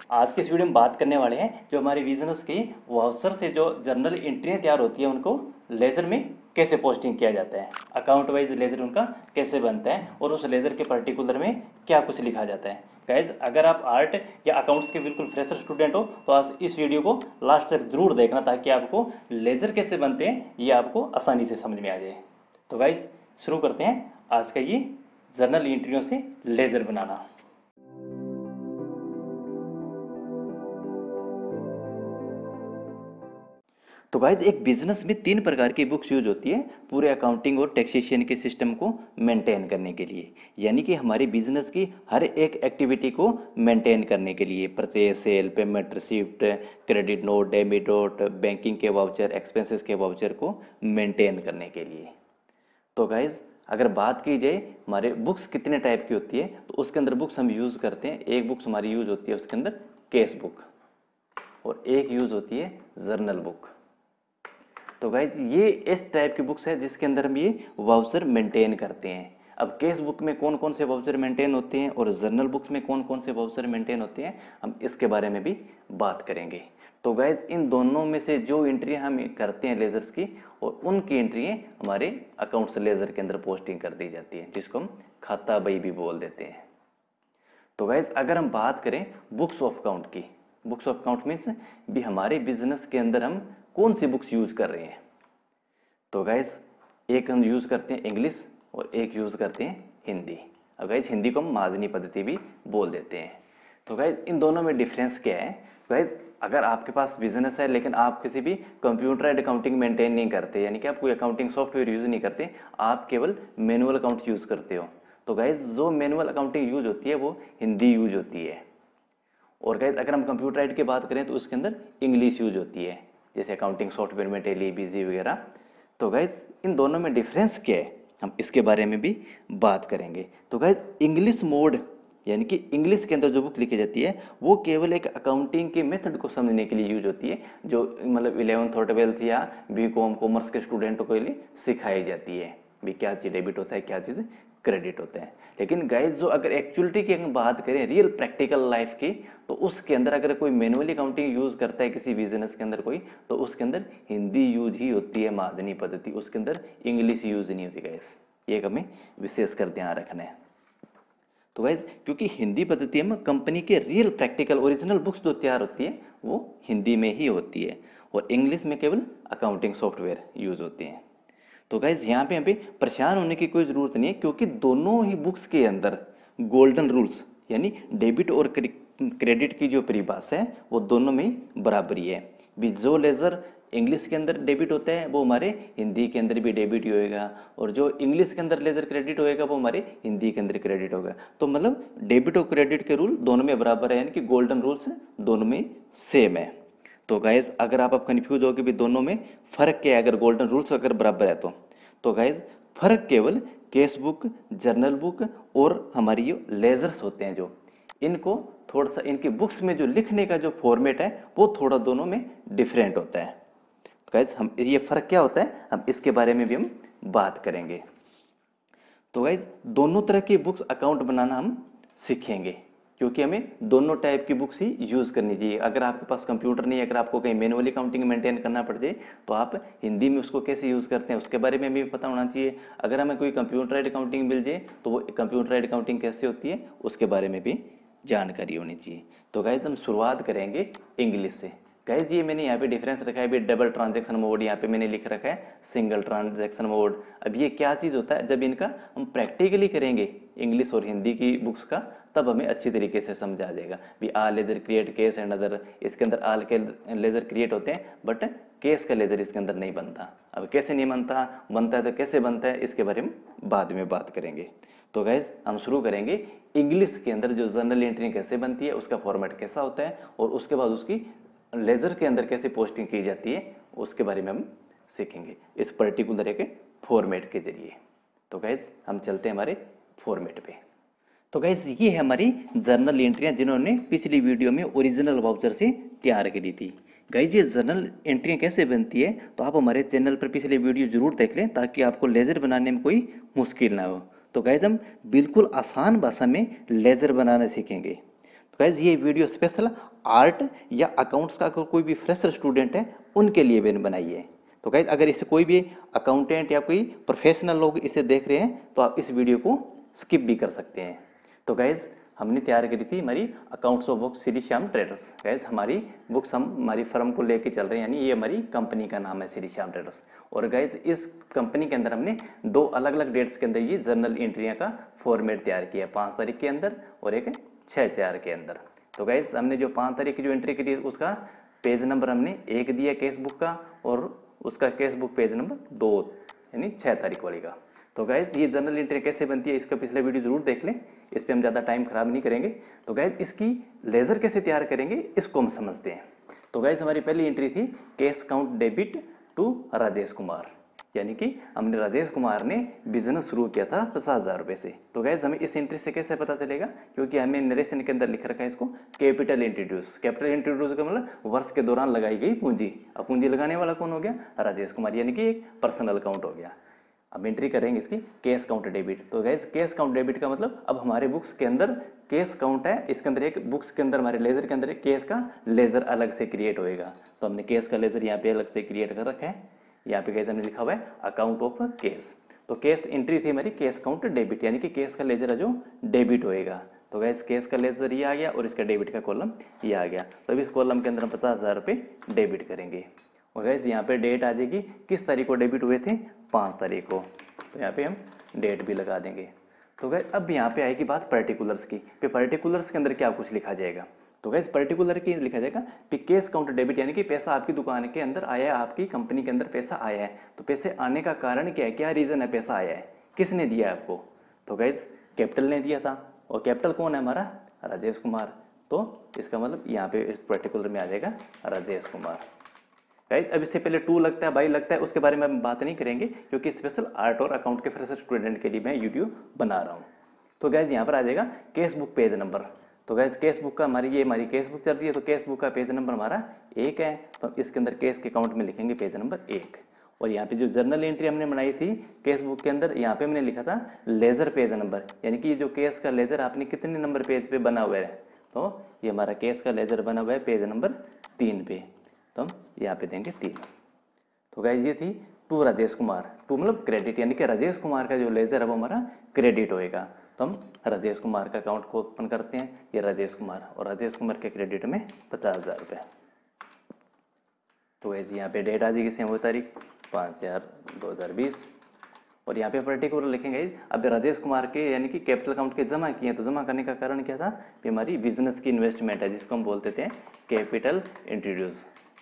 आज के इस वीडियो में बात करने वाले हैं जो हमारे बिजनेस की वाउचर से जो जर्नल एंट्रियाँ तैयार होती है उनको लेज़र में कैसे पोस्टिंग किया जाता है, अकाउंट वाइज लेज़र उनका कैसे बनता है और उस लेज़र के पर्टिकुलर में क्या कुछ लिखा जाता है। गाइज, अगर आप आर्ट या अकाउंट्स के बिल्कुल फ्रेशर स्टूडेंट हो तो आज इस वीडियो को लास्ट तक जरूर देखना ताकि आपको लेज़र कैसे बनते हैं ये आपको आसानी से समझ में आ जाए। तो गाइज शुरू करते हैं आज का ये जर्नल एंट्रियों से लेज़र बनाना। तो गाइज एक बिजनेस में 3 प्रकार की बुक्स यूज होती है पूरे अकाउंटिंग और टैक्सेशन के सिस्टम को मेंटेन करने के लिए, यानी कि हमारे बिजनेस की हर एक एक्टिविटी को मेंटेन करने के लिए purchase, sale, payment, receipt, credit note, debit note, banking के वाउचर, एक्सपेंसेस के वाउचर को मेंटेन करने के लिए। तो गाइज अगर बात की जाए हमारे बुक्स कितने टाइप की होती है तो उसके अंदर बुक्स हम यूज़ करते हैं। एक बुक्स हमारी यूज होती है उसके अंदर केस बुक और एक यूज होती है जर्नल बुक। तो गाइज ये इस टाइप की बुक्स है जिसके अंदर हम ये वाउचर मेंटेन करते हैं। अब केस बुक में कौन कौन से वाउचर मेंटेन होते हैं और जर्नल बुक्स में कौन कौन से वाउचर मेंटेन होते हैं हम इसके बारे में भी बात करेंगे। तो गाइज इन दोनों में से जो एंट्री हम करते हैं लेजर्स की और उनकी एंट्री हमारे अकाउंट्स लेजर के अंदर पोस्टिंग कर दी जाती है जिसको हम खाता बही भी बोल देते हैं। तो गाइज अगर हम बात करें बुक्स ऑफ अकाउंट की, बुक्स ऑफ अकाउंट मीन्स भी हमारे बिजनेस के अंदर हम कौन सी बुक्स यूज कर रहे हैं। तो गाइज एक हम यूज करते हैं इंग्लिश और एक यूज करते हैं हिंदी। अब गाइज हिंदी को हम माजनी पद्धति भी बोल देते हैं। तो गाइज इन दोनों में डिफरेंस क्या है। गाइज अगर आपके पास बिजनेस है लेकिन आप किसी भी कंप्यूटराइज्ड अकाउंटिंग मेंटेन नहीं करते, यानी कि आप कोई अकाउंटिंग सॉफ्टवेयर यूज नहीं करते, आप केवल मैनुअल अकाउंट यूज करते हो, तो गाइज जो मैनुअल अकाउंटिंग यूज होती है वो हिंदी यूज होती है। और गाइज अगर हम कंप्यूटराइज्ड की बात करें तो उसके अंदर इंग्लिश यूज होती है, जैसे अकाउंटिंग सॉफ्टवेयर में टेली, बिजी वगैरह। तो गाइज इन दोनों में डिफरेंस क्या है हम इसके बारे में भी बात करेंगे। तो गाइज इंग्लिश मोड यानी कि इंग्लिश के अंदर जो बुक लिखी जाती है वो केवल एक अकाउंटिंग के मेथड को समझने के लिए यूज होती है, जो मतलब 11th और 12th या बीकॉम कॉमर्स के स्टूडेंटों के लिए सिखाई जाती है भी क्या चीज़ डेबिट होता है, क्या चीज़ क्रेडिट होता है। लेकिन गाइज जो अगर एक्चुअलिटी की अगर बात करें रियल प्रैक्टिकल लाइफ की, तो उसके अंदर अगर कोई मैनुअली अकाउंटिंग यूज करता है किसी बिजनेस के अंदर कोई, तो उसके अंदर हिंदी यूज ही होती है माजनी पद्धति, उसके अंदर इंग्लिश यूज नहीं होती गाइज। ये हमें विशेष कर ध्यान रखना है। तो गाइज क्योंकि हिंदी पद्धति में कंपनी के रियल प्रैक्टिकल ओरिजिनल बुक्स जो तैयार होती है वो हिंदी में ही होती है और इंग्लिश में केवल अकाउंटिंग सॉफ्टवेयर यूज होते हैं। तो गाइज यहाँ पे हमें परेशान होने की कोई ज़रूरत नहीं है क्योंकि दोनों ही बुक्स के अंदर गोल्डन रूल्स यानी डेबिट और क्रेडिट की जो परिभाषा है वो दोनों में ही बराबरी है। भी जो लेजर इंग्लिश के अंदर डेबिट होता है वो हमारे हिंदी के अंदर भी डेबिट ही होएगा और जो इंग्लिश के अंदर लेजर क्रेडिट होएगा वो हमारे हिंदी के अंदर क्रेडिट होगा। तो मतलब डेबिट और क्रेडिट के रूल दोनों में बराबर है, यानी कि गोल्डन रूल्स दोनों में सेम है। तो गाइज अगर आप कंफ्यूज हो कि भी दोनों में फ़र्क क्या है, अगर गोल्डन रूल्स अगर बराबर है तो गाइज फ़र्क केवल केस बुक, जर्नल बुक और हमारी जो लेजर्स होते हैं जो इनको थोड़ा सा इनकी बुक्स में जो लिखने का जो फॉर्मेट है वो थोड़ा दोनों में डिफरेंट होता है। तो गाइज हम ये फ़र्क क्या होता है हम इसके बारे में भी हम बात करेंगे। तो गाइज दोनों तरह की बुक्स अकाउंट बनाना हम सीखेंगे क्योंकि हमें दोनों टाइप की बुक्स ही यूज़ करनी चाहिए। अगर आपके पास कंप्यूटर नहीं है, अगर आपको कहीं मैनुअली अकाउंटिंग मेंटेन करना पड़ जाए तो आप हिंदी में उसको कैसे यूज़ करते हैं उसके बारे में भी पता होना चाहिए। अगर हमें कोई कंप्यूटराइज्ड अकाउंटिंग मिल जाए तो वो कंप्यूटराइज्ड अकाउंटिंग कैसे होती है उसके बारे में भी जानकारी होनी चाहिए। तो गाइज हम शुरुआत करेंगे इंग्लिश से। गाइज ये मैंने यहाँ पे डिफरेंस रखा है भी डबल ट्रांजैक्शन मोड, यहाँ पे मैंने लिख रखा है सिंगल ट्रांजैक्शन मोड। अब ये क्या चीज़ होता है, जब इनका हम प्रैक्टिकली करेंगे इंग्लिश और हिंदी की बुक्स का तब हमें अच्छी तरीके से समझ आ जाएगा। भी all ledger create cash and other, इसके अंदर आल के लेजर क्रिएट होते हैं बट केस का लेजर इसके अंदर नहीं बनता। अब कैसे नहीं बनता है तो कैसे बनता है इसके बारे में बाद में बात करेंगे। तो गाइज हम शुरू करेंगे इंग्लिश के अंदर जो जर्नल एंट्री कैसे बनती है, उसका फॉर्मेट कैसा होता है और उसके बाद उसकी लेजर के अंदर कैसे पोस्टिंग की जाती है उसके बारे में हम सीखेंगे इस पर्टिकुलर के फॉर्मेट के जरिए। तो गाइज हम चलते हैं हमारे फॉर्मेट पे। तो गाइज ये है हमारी जर्नल एंट्रियाँ जिन्होंने पिछली वीडियो में ओरिजिनल वाउचर से तैयार करी थी। गाइज ये जर्नल एंट्रियाँ कैसे बनती है तो आप हमारे चैनल पर पिछले वीडियो जरूर देख लें ताकि आपको लेजर बनाने में कोई मुश्किल ना हो। तो गाइज हम बिल्कुल आसान भाषा में लेजर बनाना सीखेंगे। गाइज ये वीडियो स्पेशल आर्ट या अकाउंट्स का अगर कोई भी फ्रेशर स्टूडेंट है उनके लिए मैंने बनाई है। तो गाइज अगर इसे कोई भी अकाउंटेंट या कोई प्रोफेशनल लोग इसे देख रहे हैं तो आप इस वीडियो को स्किप भी कर सकते हैं। तो गाइज हमने तैयार करी थी हमारी accounts of books Shri Shyam traders. Guys हमारी बुक्स हम हमारी फर्म को लेके चल रहे हैं, यानी ये हमारी कंपनी का नाम है श्री श्याम ट्रेडर्स। और गाइज इस कंपनी के अंदर हमने 2 अलग अलग डेट्स के अंदर ये जर्नल एंट्रियाँ का फॉर्मेट तैयार किया, 5 तारीख के अंदर और एक 6/4 के अंदर। तो गाइज हमने जो 5 तारीख की जो एंट्री करी उसका पेज नंबर हमने 1 दिया केस बुक का, और उसका केस बुक पेज नंबर 2 यानी 6 तारीख वाली का। तो गाइज ये जर्नल एंट्री कैसे बनती है इसका पिछला वीडियो जरूर देख लें, इस पर हम ज़्यादा टाइम खराब नहीं करेंगे। तो गाइज इसकी लेजर कैसे तैयार करेंगे इसको हम समझते हैं। तो गाइज हमारी पहली एंट्री थी cash count debit to Rajesh Kumar, यानी कि हमने राजेश कुमार ने बिजनेस शुरू किया था 50,000 रुपये से। तो गाइज हमें इस एंट्री से कैसे पता चलेगा, क्योंकि हमें नरेशन के अंदर लिख रखा है इसको कैपिटल इंट्रोड्यूस। कैपिटल इंट्रोड्यूस का मतलब वर्ष के दौरान लगाई गई पूंजी। अब पूंजी लगाने वाला कौन हो गया, राजेश कुमार, यानी कि एक पर्सनल अकाउंट हो गया। अब एंट्री करेंगे इसकी केस काउंट डेबिट। तो गाइज केस काउंट डेबिट का मतलब अब हमारे बुक्स के अंदर केस काउंट है, इसके अंदर एक बुक्स के अंदर हमारे लेजर के अंदर एक केस का लेजर अलग से क्रिएट होएगा। तो हमने केस का लेजर यहाँ पे अलग से क्रिएट कर रखा है। यहाँ पे गाइज हमने लिखा हुआ है अकाउंट ऑफ केस। तो केस एंट्री थी हमारी केस काउंट डेबिट, यानी कि केस का लेजर जो डेबिट होएगा। तो गाइज केस का लेजर ये आ गया और इसका डेबिट का कॉलम ये आ गया। तो अब इस कॉलम के अंदर हम 50,000 रुपये डेबिट करेंगे। और गाइज यहाँ पे डेट आ जाएगी, किस तारीख को डेबिट हुए थे, 5 तारीख को। तो यहाँ पे हम डेट भी लगा देंगे। तो गाइज अब यहाँ पे आएगी बात पर्टिकुलर्स की। पे पर्टिकुलर्स के अंदर क्या कुछ लिखा जाएगा, तो गाइज पर्टिकुलर की लिखा जाएगा कि केस काउंट डेबिट, यानी कि पैसा आपकी दुकान के अंदर आया है, आपकी कंपनी के अंदर पैसा आया है। तो पैसे आने का कारण क्या है, क्या रीज़न है पैसा आया है, किसने दिया है आपको। तो गाइज कैपिटल ने दिया था, और कैपिटल कौन है हमारा, राजेश कुमार। तो इसका मतलब यहाँ पे इस पर्टिकुलर में आ जाएगा राजेश कुमार। गाइज अब इससे पहले टू लगता है, बाई लगता है, उसके बारे में हम बात नहीं करेंगे, क्योंकि स्पेशल आर्ट और अकाउंट के फ्रेशर स्टूडेंट के लिए मैं वीडियो बना रहा हूँ। तो गाइज यहाँ पर आ जाएगा केस बुक पेज नंबर। तो गाइज केस बुक का हमारी केस बुक चल रही है, तो केस बुक का पेज नंबर हमारा 1 है। तो इसके अंदर केस के अकाउंट में लिखेंगे पेज नंबर 1। और यहाँ पे जो जर्नल एंट्री हमने बनाई थी केस बुक के अंदर, यहाँ पे हमने लिखा था लेजर पेज नंबर, यानी कि जो केस का लेजर आपने कितने नंबर पेज पे बना हुआ है। तो ये हमारा केस का लेजर बना हुआ है पेज नंबर 3 पे, तो हम यहाँ पे देंगे 3। तो गाइज ये थी टू राजेश कुमार, टू मतलब क्रेडिट, यानी कि राजेश कुमार का जो लेजर है वो हमारा क्रेडिट होएगा। तो हम राजेश कुमार का अकाउंट को ओपन करते हैं, ये राजेश कुमार, और राजेश कुमार के क्रेडिट में 50,000 रुपये। तो गाइज यहाँ पे डेट आ जाएगी सेम वो तारीख 5/4/2020, और यहाँ पे पर्टिकुलर लिखेंगे। अब राजेश कुमार के यानी कि कैपिटल अकाउंट के जमा किए, तो जमा करने का कारण क्या था, कि हमारी बिजनेस की इन्वेस्टमेंट है, जिसको हम बोलते थे कैपिटल इंट्रोड्यूस।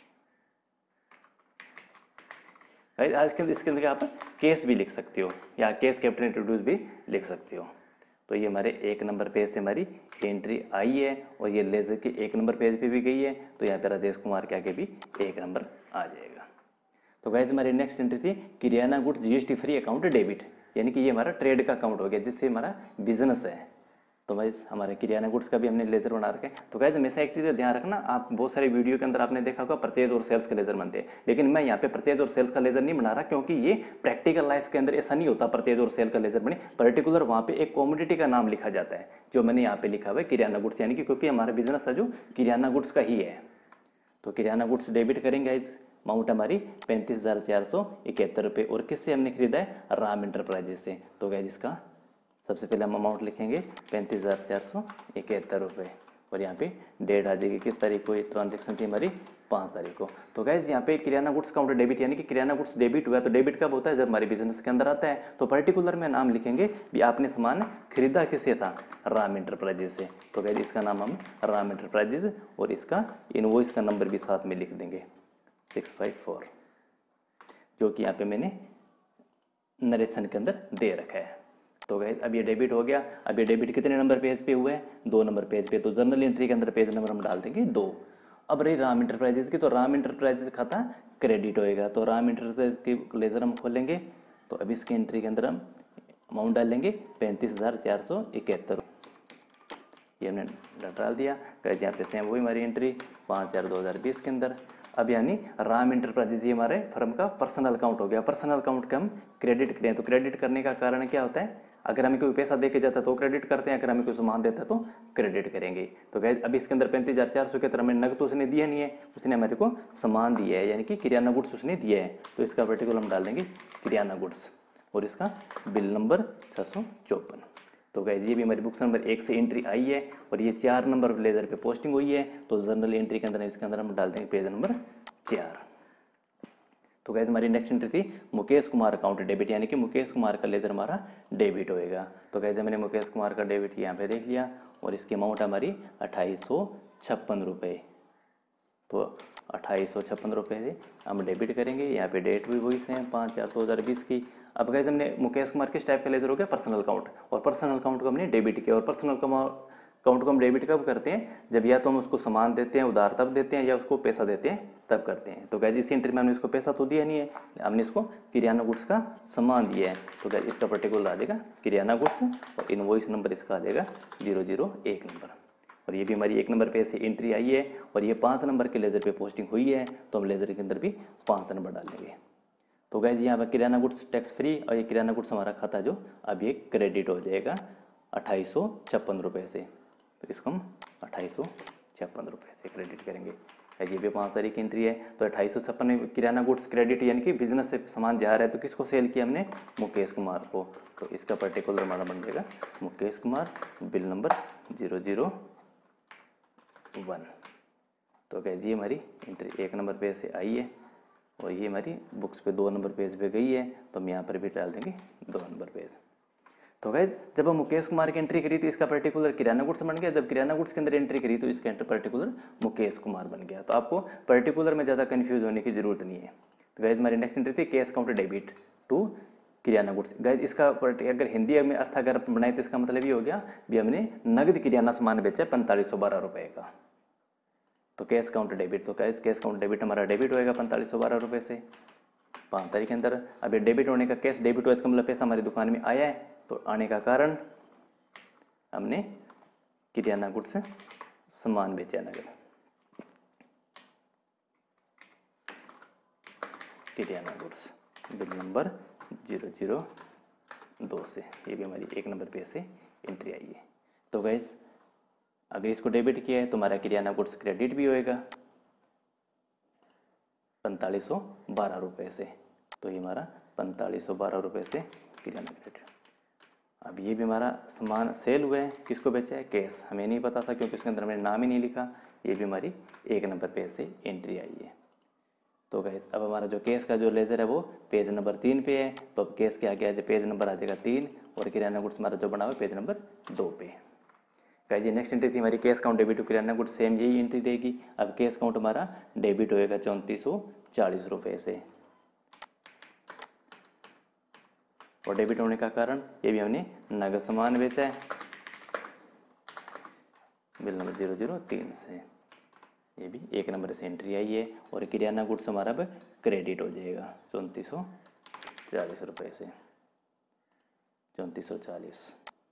आज के इसके अंदर आप केस भी लिख सकते हो, या केस कैपिटल इंट्रोड्यूस भी लिख सकते हो। तो ये हमारे 1 नंबर पेज से हमारी एंट्री आई है, और ये लेजर के 1 नंबर पेज पे भी गई है। तो यहाँ पे राजेश कुमार के आगे भी 1 नंबर आ जाएगा। तो गाइज हमारी नेक्स्ट एंट्री थी kirana goods GST free account debit, यानी कि ये हमारा ट्रेड का अकाउंट हो गया, जिससे हमारा बिजनेस है। तो गाइज हमारे किराना गुड्स का भी हमने लेजर बना रखे। तो गाइज हमेशा एक चीज़ का ध्यान रखना, आप बहुत सारे वीडियो के अंदर आपने देखा होगा परचेज और सेल्स के लेजर बनते हैं, लेकिन मैं यहाँ पे परचेज और सेल्स का लेजर नहीं बना रहा, क्योंकि ये प्रैक्टिकल लाइफ के अंदर ऐसा नहीं होता परचेज और सेल का लेजर बने। पर्टिकुलर वहाँ पे एक कॉमोडिटी का नाम लिखा जाता है, जो मैंने यहाँ पे लिखा हुआ है किराना गुड्स, यानी कि क्योंकि हमारा बिजनेस है जो किराना गुड्स का ही है। तो किराना गुड्स डेबिट करेंगे गाइज, अमाउंट हमारी 35,471 रुपये, और किससे हमने खरीदा है, राम इंटरप्राइजेज से। तो गाइज इसका सबसे पहले हम अमाउंट लिखेंगे 35,471 रुपये, और यहाँ पे डेट आ जाएगी किस तारीख को, ये ट्रांजेक्शन थी हमारी 5 तारीख को। तो गाइज यहाँ पे किराना गुड्स काउंटर डेबिट, यानी कि किराना गुड्स डेबिट हुआ। तो डेबिट कब होता है, जब हमारे बिजनेस के अंदर आता है। तो पर्टिकुलर में नाम लिखेंगे भी आपने सामान खरीदा किससे था, राम इंटरप्राइजेज से। तो गाइज इसका नाम हम राम इंटरप्राइजेज, और इसका इनवॉइस का नंबर भी साथ में लिख देंगे 654, जो कि यहाँ पे मैंने नरेशन के अंदर दे रखा है। तो गाइस अब ये डेबिट हो गया। अब ये डेबिट कितने नंबर पेज पे हुआ है, 2 नंबर पेज पे। तो जर्नल एंट्री के अंदर पेज नंबर हम डाल देंगे 2। अब रही राम इंटरप्राइजेज की, तो राम इंटरप्राइजेज खाता क्रेडिट होएगा। तो राम इंटरप्राइजेज की लेजर हम खोलेंगे, तो अब इसकी एंट्री के अंदर हम अमाउंट डालेंगे 35,471, ये हमने डाल दिया। गाइस यहाँ पे सेम वही हमारी एंट्री 5/4/2020 के अंदर। अब यानी राम इंटरप्राइजेज ये हमारे फर्म का पर्सनल अकाउंट हो गया। पर्सनल अकाउंट का हम क्रेडिट करें, तो क्रेडिट करने का कारण क्या होता है, अगर हमें कोई पैसा दे के जाता है तो क्रेडिट करते हैं, अगर हमें कोई सामान देता है तो क्रेडिट करेंगे। तो गैस अब इसके अंदर 35,400 के तरह हमें नगद तो उसने दिया नहीं है, उसने हमारे को सामान दिया है, यानी कि किराना गुड्स उसने दिया है। तो इसका पर्टिकुलर हम डाल देंगे किराना गुड्स और इसका बिल नंबर 654। तो गैस ये भी हमारी बुक्स नंबर 1 से एंट्री आई है और ये 4 नंबर लेजर पे पोस्टिंग हुई है। तो जर्नल एंट्री के अंदर इसके अंदर हम डाल देंगे पेज नंबर 4। तो गैस हमारी नेक्स्ट एंट्री थी मुकेश कुमार अकाउंट डेबिट, यानी कि मुकेश कुमार का लेजर हमारा डेबिट होएगा। तो गैस मैंने मुकेश कुमार का डेबिट यहाँ पे देख लिया और इसकी अमाउंट हमारी 2856 रुपये। तो 2856 रुपये से हम डेबिट करेंगे। यहाँ पे डेट भी वही सेम 5/4/2020 की। अब गैस हमने मुकेश कुमार किस टाइप का लेजर हो गया, पर्सनल अकाउंट, और पर्सनल अकाउंट को हमने डेबिट किया। और पर्सनल अकाउंट को हम डेबिट कब करते हैं, जब या तो हम उसको सामान देते हैं उधार तब देते हैं या उसको पैसा देते हैं तब करते हैं। तो गैस इस एंट्री में हमने इसको पैसा तो दिया नहीं है, हमने इसको किराना गुड्स का सामान दिया है। तो गैस इसका पर्टिकुलर आ जाएगा किराना गुड्स और इनवॉइस नंबर इसका आ जाएगा 001 नंबर। और ये भी हमारी 1 नंबर पे से एंट्री आई है और ये 5 नंबर के लेज़र पे पोस्टिंग हुई है। तो हम लेज़र के अंदर भी 5 नंबर डाल देंगे। तो गैस यहाँ पर किराना गुड्स टैक्स फ्री और ये किराना गुड्स हमारा खाता जो अब ये क्रेडिट हो जाएगा 2856 रुपये से। तो इसको हम 2856 रुपये से क्रेडिट करेंगे। ये भी 5 तारीख की एंट्री है। तो 2856 में किराना गुड्स क्रेडिट, यानी कि बिजनेस से सामान जा रहा है। तो किसको सेल किया हमने, मुकेश कुमार को। तो इसका पर्टिकुलर हमारा बन जाएगा मुकेश कुमार, बिल नंबर 001। तो गैस ये हमारी एंट्री 1 नंबर पेज से आई है और ये हमारी बुक्स पे 2 नंबर पेज पे गई है। तो हम यहाँ पर भी डाल देंगे 2 नंबर पेज। तो गैस जब हम मुकेश कुमार की एंट्री करी तो इसका पर्टिकुलर किराना गुड्स बन गया। जब किराना गुड्स के अंदर एंट्री करी तो इसका पर्टिकुलर मुकेश कुमार बन गया। तो आपको पर्टिकुलर में ज़्यादा कन्फ्यूज होने की जरूरत नहीं है। तो गैस हमारी नेक्स्ट एंट्री थी cash counter debit to kirana goods. Guys इसका अगर हिंदी में अर्थ अगर बनाए तो इसका मतलब ये हो गया भी हमने नगद किराना सामान बेचा 4512 रुपये का। तो कैश काउंटर डेबिट, तो कैश काउंटर डेबिट हमारा डेबिट होएगा 4512 रुपये से 5 तारीख के अंदर। अब ये डेबिट होने का, कैश डेबिट हुआ इसका मतलब पैसा हमारी दुकान में आया है। तो आने का कारण हमने किराना गुड्स से सामान बेचा नगद, किराना गुड्स बिल नंबर 002 से। ये भी हमारी 1 नंबर पे से एंट्री आई है। तो गैस अगर इसको डेबिट किया है तो हमारा किराना गुड्स क्रेडिट भी होएगा 4512 रुपये से। तो ये हमारा 4512 रुपये से किराना क्रेडिट। अब ये भी हमारा सामान सेल हुआ है, किसको बेचा है, कैश। हमें नहीं पता था क्योंकि उसके अंदर मैंने नाम ही नहीं लिखा। ये भी हमारी 1 नंबर पेज से एंट्री आई है। तो गैस अब हमारा जो केस का जो लेज़र है वो पेज नंबर 3 पे है। तो अब केस के आगे पेज नंबर आ जाएगा 3 और किराना गुड्स हमारा जो बना हुआ है पेज नंबर 2 पे। गैस ये नेक्स्ट एंट्री थी हमारी cash count debit to kirana goods, same यही एंट्री रहेगी। अब कैश काउंट हमारा डेबिट होएगा 3440 रुपये से। और डेबिट होने का कारण ये भी हमने नगद सामान बेचा है, बिल नंबर 003 से। ये भी 1 नंबर से एंट्री आई है और किराना गुड्स हमारा अब क्रेडिट हो जाएगा 3440 रुपये से 3440।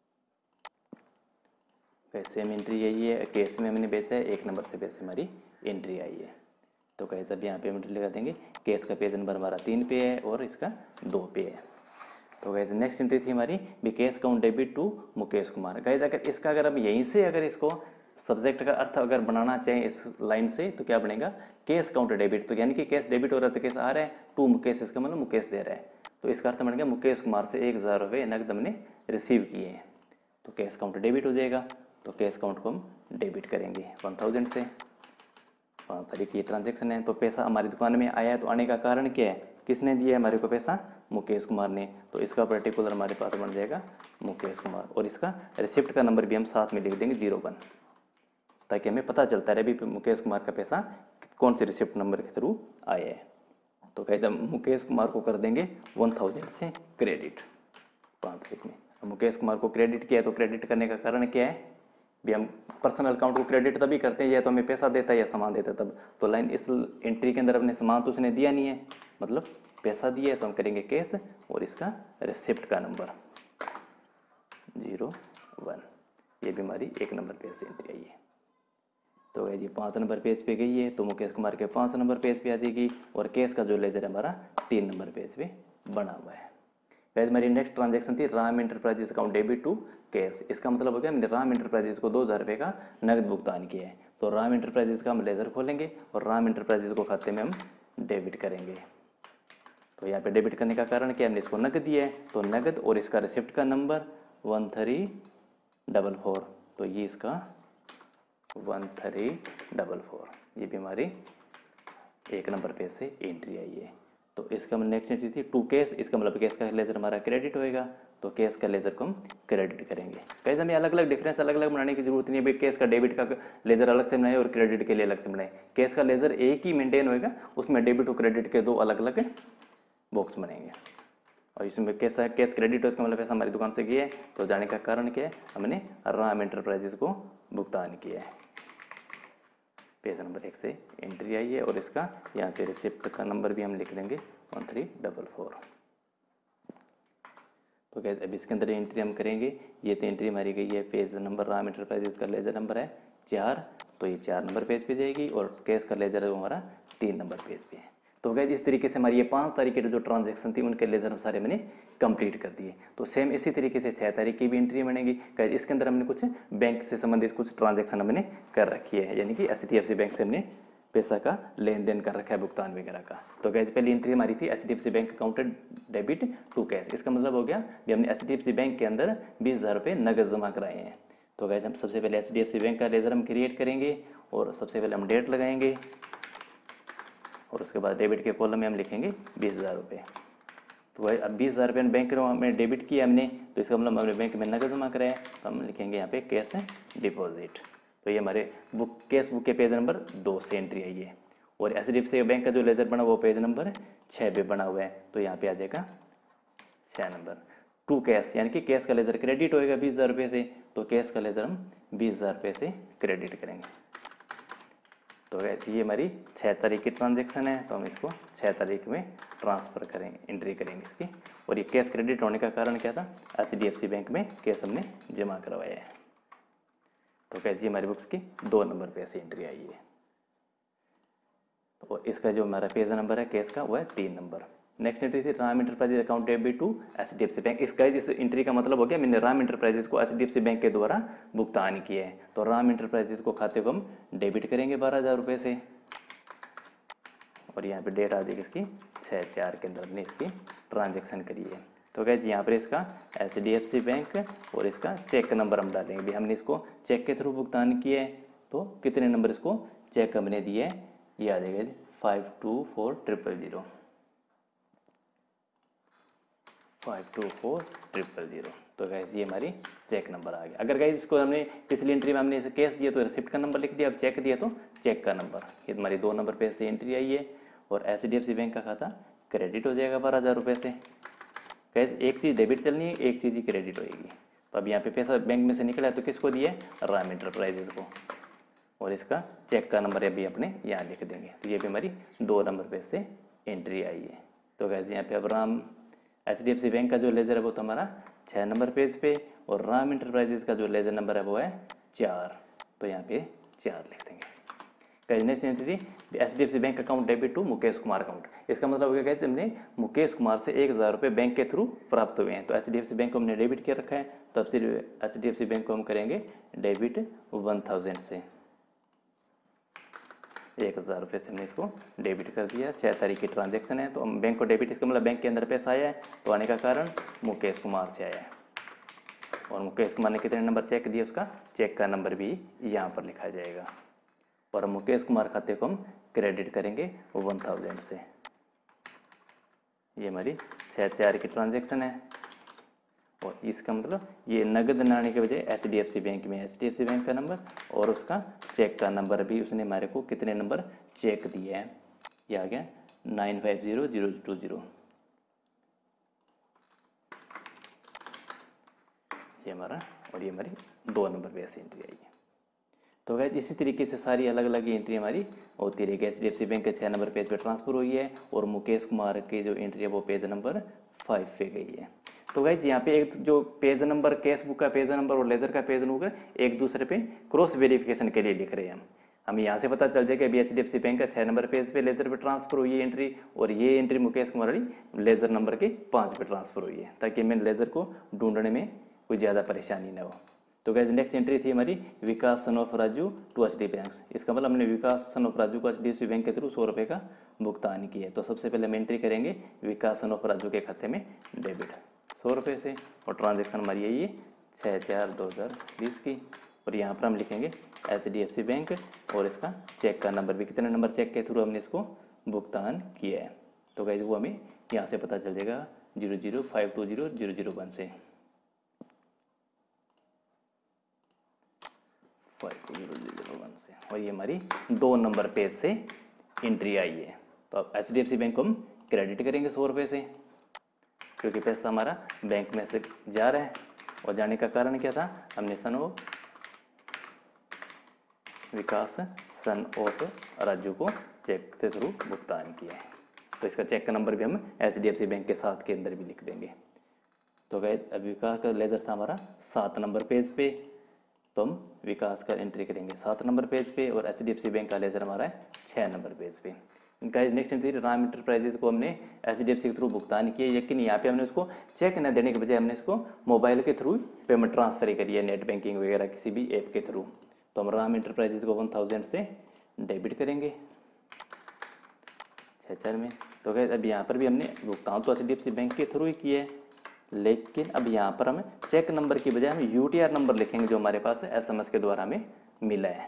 कैसे में एंट्री आई है, केस में हमने बेचा है 1 नंबर से पैसे हमारी एंट्री आई है। तो कैसे अब यहाँ पे एंट्री लगा देंगे, केस का पेज नंबर हमारा 3 पे है और इसका 2 पे है। तो गैस नेक्स्ट एंट्री थी हमारी भी cash count debit to Mukesh Kumar. Guys अगर इसका अगर हम यहीं से अगर इसको सब्जेक्ट का अर्थ अगर बनाना चाहें इस लाइन से तो क्या बनेगा, कैश काउंट डेबिट। तो यानी कि कैश डेबिट हो रहा है तो कैश आ रहा है, टू मुकेश, इसका मतलब मुकेश दे रहा है। तो इसका अर्थ बन गया मुकेश कुमार से 1000 रुपये नगद हमने रिसीव किए हैं। तो कैश काउंट डेबिट हो जाएगा। तो कैश काउंट को हम डेबिट करेंगे 1000 से। 5 तारीख की ट्रांजेक्शन है। तो पैसा हमारी दुकान में आया है। तो आने का कारण क्या है, किसने दिया है हमारे को पैसा, मुकेश कुमार ने। तो इसका पर्टिकुलर हमारे पास बन जाएगा मुकेश कुमार और इसका रिसिप्ट का नंबर भी हम साथ में लिख देंगे 01, ताकि हमें पता चलता रहे भी मुकेश कुमार का पैसा कौन से रिसिप्ट नंबर के थ्रू आया है। तो कहते हम मुकेश कुमार को कर देंगे 1000 से क्रेडिट 5 तारीख में। मुकेश कुमार को क्रेडिट किया है। तो क्रेडिट करने का कारण क्या है भी, हम पर्सनल अकाउंट को क्रेडिट तभी करते हैं या तो हमें पैसा देता है या सामान देता है तब। तो लाइन इस एंट्री के अंदर अपने सामान तो उसने दिया नहीं है, मतलब पैसा दिया है, तो हम करेंगे कैश और इसका रिसिप्ट का नंबर 01। ये भी हमारी 1 नंबर पेज से एंट्री आई है। तो ये 5 नंबर पेज पे गई है। तो मुकेश कुमार के 5 नंबर पेज पे आ जाएगी और कैश का जो लेजर है हमारा 3 नंबर पेज पे बना हुआ है। गैस मेरी नेक्स्ट ट्रांजैक्शन थी Ram enterprises account debit to cash. इसका मतलब हो गया मैंने राम इंटरप्राइजेस को 2,000 रुपये का नगद भुगतान किया है। तो राम इंटरप्राइजेस का हम लेजर खोलेंगे और राम इंटरप्राइजेस को खाते में हम डेबिट करेंगे। तो यहाँ पे डेबिट करने का कारण क्या, हमने इसको नगद दिया है तो नगद, और इसका रिसिप्ट का नंबर 1344, तो ये इसका 1344, ये भी हमारी 1 नंबर पेज से एंट्री आई है। तो इसका नेक्स्ट एंट्री थी टू कैश, इसका मतलब कैश का लेजर हमारा क्रेडिट होएगा, तो कैश का लेजर को हम क्रेडिट करेंगे। कैसे हमें अलग अलग डिफरेंस अलग अलग बनाने की जरूरत नहीं है भाई, कैश का डेबिट का लेजर अलग से बनाए और क्रेडिट के लिए अलग से बनाए। कैश का लेजर एक ही मेंटेन होएगा, उसमें डेबिट और क्रेडिट के 2 अलग अलग बॉक्स बनेंगे। और इसमें कैश क्रेडिट हो, इसका मतलब पैसा हमारी दुकान से किया है, तो जाने का कारण क्या है, हमने राम एंटरप्राइजेस को भुगतान किया है। पेज नंबर 1 से एंट्री आई है और इसका यहाँ पे रिसिप्ट का नंबर भी हम लिख देंगे 1344। तो क्या अब इसके अंदर एंट्री हम करेंगे, ये तो एंट्री हमारी गई है, पेज नंबर राम एंटरप्राइजेस का लेजर नंबर है 4, तो ये 4 नंबर पेज पे जाएगी, और कैश का लेजर हमारा 3 नंबर पेज पे है। तो गैस इस तरीके से हमारी ये 5 तारीख की जो ट्रांजैक्शन थी उनके लेजर हम सारे मैंने कंप्लीट कर दिए। तो सेम इसी तरीके से 6 तारीख की भी एंट्री बनेगी। गैस इसके अंदर हमने कुछ बैंक से संबंधित कुछ ट्रांजैक्शन हमने कर रखी है, यानी कि HDFC बैंक से हमने पैसा का लेन देन कर रखा है, भुगतान वगैरह का। तो गैस पहली एंट्री हमारी थी HDFC bank account debit to cash. इसका मतलब हो गया कि हमने HDFC बैंक के अंदर 20,000 रुपये नगद जमा कराए हैं। तो गैस हम सबसे पहले HDFC बैंक का लेजर हम क्रिएट करेंगे और सबसे पहले हम डेट लगाएंगे और उसके बाद डेबिट के कॉलम में हम लिखेंगे 20,000 रुपये। तो भाई अब 20,000 रुपये बैंक में डेबिट किया हमने, तो इसका मतलब हमने बैंक में नगद जमा कराया, तो हम लिखेंगे यहाँ पे कैश डिपॉजिट। तो ये हमारे बुक कैश बुक के पेज नंबर 2 से एंट्री आई है। और HDFC बैंक का जो लेजर बना वो पेज नंबर 6 पे बना हुआ है, तो यहाँ पे आ जाएगा 6 नंबर। टू कैश यानी कि कैश का लेजर क्रेडिट होएगा 20,000 रुपये से, तो कैश का लेजर हम 20,000 रुपये से क्रेडिट करेंगे। तो ऐसी ये हमारी 6 तारीख की ट्रांजैक्शन है, तो हम इसको 6 तारीख में ट्रांसफ़र करेंगे, एंट्री करेंगे इसकी। और ये कैश क्रेडिट होने का कारण क्या था, HDFC बैंक में कैश हमने जमा करवाया है। तो कैसी हमारी बुक्स की 2 नंबर पे ऐसी एंट्री आई है। तो इसका जो हमारा पेज नंबर है कैश का वो है 3 नंबर। नेक्स्ट एंट्री थी Ram enterprises account debit to HDFC bank. इसका इस एंट्री का मतलब हो गया मैंने राम इंटरप्राइजेज को HDFC बैंक के द्वारा भुगतान किया है। तो राम इंटरप्राइजेज को खाते को हम डेबिट करेंगे 12,000 रुपये से, और यहाँ पे डेट आ जाएगी इसकी 6/4 के अंदर हमने इसकी ट्रांजेक्शन करी है। तो गैस यहाँ पर इसका HDFC बैंक और इसका चेक नंबर हम डालेंगे। भी हमने इसको चेक के थ्रू भुगतान किया है, तो कितने नंबर इसको चेक हमने दिए है, ये आ जाएगा 524000 524000। तो गैस ये हमारी चेक नंबर आ गया। अगर गैस इसको हमने पिछली एंट्री में हमने इसे कैश दिया तो रिसिप्ट का नंबर लिख दिया, अब चेक दिया तो चेक का नंबर। ये हमारी 2 नंबर पे से एंट्री आई है, और HDFC बैंक का खाता क्रेडिट हो जाएगा 12,000 रुपये से। गैस एक चीज़ डेबिट चलनी है, एक चीज़ ही क्रेडिट होएगी। तो अब यहाँ पे पैसा बैंक में से निकला है तो किसको दिया है, राम इंटरप्राइजेज को, और इसका चेक का नंबर अभी अपने यहाँ लिख देंगे। तो ये भी हमारी 2 नंबर पे से एंट्री आई है। तो गैस यहाँ पे अब राम HDFC बैंक का जो लेजर है वो तो हमारा 6 नंबर पेज पे, और राम इंटरप्राइजेज का जो लेजर नंबर है वो है 4, तो यहाँ पे 4 लिख देंगे। Next entry HDFC bank account debit to Mukesh Kumar account. इसका मतलब हो गया कैसे हमने मुकेश कुमार से 1,000 रुपये बैंक के थ्रू प्राप्त हुए हैं, तो HDFC बैंक को हमने डेबिट किया रखा है, तो अब सिर्फ HDFC बैंक को हम करेंगे डेबिट 1000 से, 1,000 रुपये से हमने इसको डेबिट कर दिया। 6 तारीख की ट्रांजैक्शन है, तो हम बैंक को डेबिट, इसका मतलब बैंक के अंदर पैसा आया है, तो आने का कारण मुकेश कुमार से आया है, और मुकेश कुमार ने कितने नंबर चेक दिए उसका चेक का नंबर भी यहाँ पर लिखा जाएगा, और मुकेश कुमार खाते को हम क्रेडिट करेंगे 1000 से। ये हमारी 6/4 की ट्रांजैक्शन है, और इसका मतलब ये नगद लाने के बजाय HDFC बैंक में HDFC बैंक का नंबर और उसका चेक का नंबर भी उसने हमारे को कितने नंबर चेक दिए हैं, ये आ गया 950020। ये हमारा, और ये हमारी 2 नंबर पे ऐसी एंट्री आई है। तो गैस इसी तरीके से सारी अलग अलग एंट्री हमारी होती रहेगी। HDFC बैंक के 6 नंबर पेज पे ट्रांसफर हुई है, और मुकेश कुमार की जो एंट्री है वो पेज नंबर 5 पे गई है। तो गैस यहाँ पे एक जो पेज नंबर कैश बुक का पेज नंबर और लेजर का पेज नंबर एक दूसरे पे क्रॉस वेरिफिकेशन के लिए लिख रहे हैं हम। हमें यहाँ से पता चल जाएगा अभी HDFC बैंक का 6 नंबर पेज पे लेजर पे ट्रांसफर हुई है एंट्री, और ये एंट्री मुकेश कुमार वाली लेजर नंबर के 5 पे ट्रांसफर हुई है, ताकि हमें लेजर को ढूंढने में कोई ज़्यादा परेशानी ना हो। तो गाइस नेक्स्ट एंट्री थी हमारी Vikas son of Raju to HDFC bank. इसका मतलब हमने विकास सन ऑफ राजू को HDFC बैंक के थ्रू 100 रुपये का भुगतान किया है। तो सबसे पहले हम एंट्री करेंगे विकास सन ऑफ राजू के खाते में डेबिट 100 रुपये से, और ट्रांजेक्शन हमारी यही है 6/4/2020 की, और यहाँ पर हम लिखेंगे HDFC बैंक, और इसका चेक का नंबर भी, कितने नंबर चेक के थ्रू हमने इसको भुगतान किया है। तो गाइस वो हमें यहाँ से पता चल जाएगा 005200001 से 52001 से, और ये हमारी 2 नंबर पेज से एंट्री आई है। तो अब HDFC बैंक को हम क्रेडिट करेंगे 100 रुपये से, क्योंकि पैसा हमारा बैंक में से जा रहा है, और जाने का कारण क्या था, हमने son of Vikas son of Raju को चेक के थ्रू भुगतान किया है। तो इसका चेक का नंबर भी हम HDFC बैंक के साथ के अंदर भी लिख देंगे। तो गए अब विकास का लेजर था हमारा 7 नंबर पेज पे, तो हम विकास का एंट्री करेंगे 7 नंबर पेज पे, और HDFC बैंक का लेजर हमारा है 6 नंबर पेज पे। Guys next entry Ram enterprises को हमने HDFC के थ्रू भुगतान किया, लेकिन यहाँ पे हमने उसको चेक न देने के बजाय हमने इसको मोबाइल के थ्रू पेमेंट ट्रांसफर ही करी है, नेट बैंकिंग वगैरह किसी भी ऐप के थ्रू। तो हम राम इंटरप्राइजेज को 1000 से डेबिट करेंगे 6/4 में। तो गाइस अब यहाँ पर भी हमने भुगतान तो HDFC बैंक के थ्रू ही किया है, लेकिन अब यहाँ पर हमें चेक नंबर की बजाय हम UTR नंबर लिखेंगे जो हमारे पास SMS के द्वारा हमें मिला है।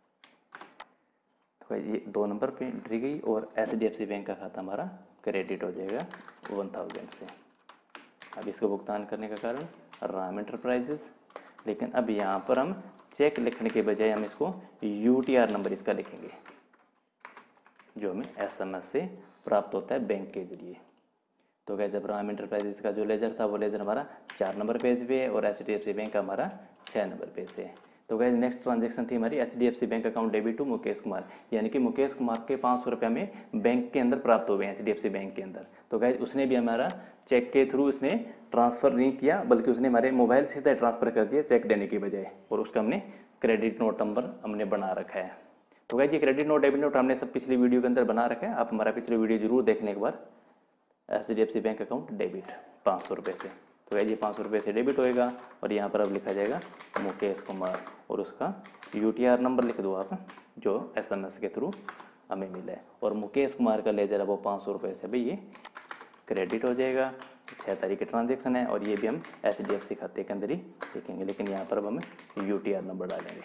तो ये 2 नंबर पे एंट्री गई, और HDFC बैंक का खाता हमारा क्रेडिट हो जाएगा 1000 से। अब इसको भुगतान करने का कारण राम इंटरप्राइजेज, लेकिन अब यहाँ पर हम चेक लिखने के बजाय हम इसको UTR नंबर इसका लिखेंगे, जो हमें SMS से प्राप्त होता है बैंक के जरिए। तो गाइस जब राम इंटरप्राइजेज का जो लेजर था वो लेजर हमारा 4 नंबर पेज पे है, और HDFC बैंक का हमारा 6 नंबर पेज से है। तो गाइस नेक्स्ट ट्रांजैक्शन थी हमारी HDFC bank account debit to Mukesh Kumar, यानी कि मुकेश कुमार के 500 रुपये हमें बैंक के अंदर प्राप्त हो गए HDFC बैंक के अंदर। तो गाइस उसने भी हमारा चेक के थ्रू उसने ट्रांसफ़र नहीं किया, बल्कि उसने हमारे मोबाइल से सीधा ट्रांसफ़र कर दिया चेक देने की बजाय, और उसका हमने क्रेडिट नोट नंबर हमने बना रखा है। तो गाइस ये क्रेडिट नोट डेबिट नोट हमने सब पिछली वीडियो के अंदर बना रखा है, आप हमारा पिछले वीडियो जरूर देखने के बाद। HDFC बैंक अकाउंट डेबिट 500 रुपये से, तो ये 500 रुपये से डेबिट होएगा, और यहाँ पर अब लिखा जाएगा मुकेश कुमार, और उसका UTR नंबर लिख दो आप जो SMS के थ्रू हमें मिला है, और मुकेश कुमार का लेजर है वो 500 रुपये से भी ये क्रेडिट हो जाएगा। 6 तारीख की ट्रांजेक्शन है, और ये भी हम HDFC खाते के अंदर ही लिखेंगे, लेकिन यहाँ पर अब हम UTR नंबर डालेंगे।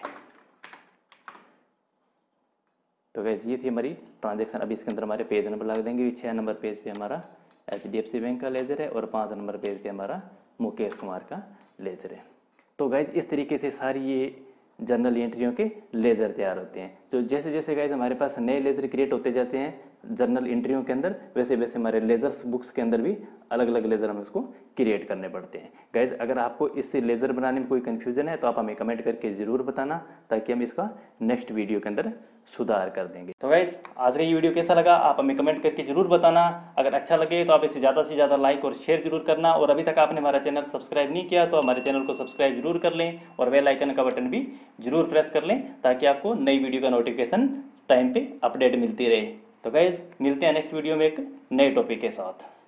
तो गाइस ये थी हमारी ट्रांजेक्शन। अभी इसके अंदर हमारे पेज नंबर लगा देंगे। 6 नंबर पेज पे हमारा HDFC बैंक का लेजर है, और 5 नंबर पेज पे हमारा मुकेश कुमार का लेजर है। तो गाइज इस तरीके से सारी ये जर्नल एंट्रियों के लेजर तैयार होते हैं। तो जैसे जैसे गाइज हमारे पास नए लेजर क्रिएट होते जाते हैं जर्नल एंट्रियों के अंदर, वैसे वैसे हमारे लेजर्स बुक्स के अंदर भी अलग अलग लेजर हमें उसको क्रिएट करने पड़ते हैं। गाइज अगर आपको इससे लेजर बनाने में कोई कन्फ्यूजन है तो आप हमें कमेंट करके ज़रूर बताना, ताकि हम इसका नेक्स्ट वीडियो के अंदर सुधार कर देंगे। तो गाइज आज का ये वीडियो कैसा लगा आप हमें कमेंट करके जरूर बताना। अगर अच्छा लगे तो आप इसे ज़्यादा से ज़्यादा लाइक और शेयर जरूर करना, और अभी तक आपने हमारा चैनल सब्सक्राइब नहीं किया तो हमारे चैनल को सब्सक्राइब जरूर कर लें, और बेल आइकन का बटन भी जरूर प्रेस कर लें, ताकि आपको नई वीडियो का नोटिफिकेशन टाइम पे अपडेट मिलती रहे। तो गाइज मिलते हैं नेक्स्ट वीडियो में एक नए टॉपिक के साथ।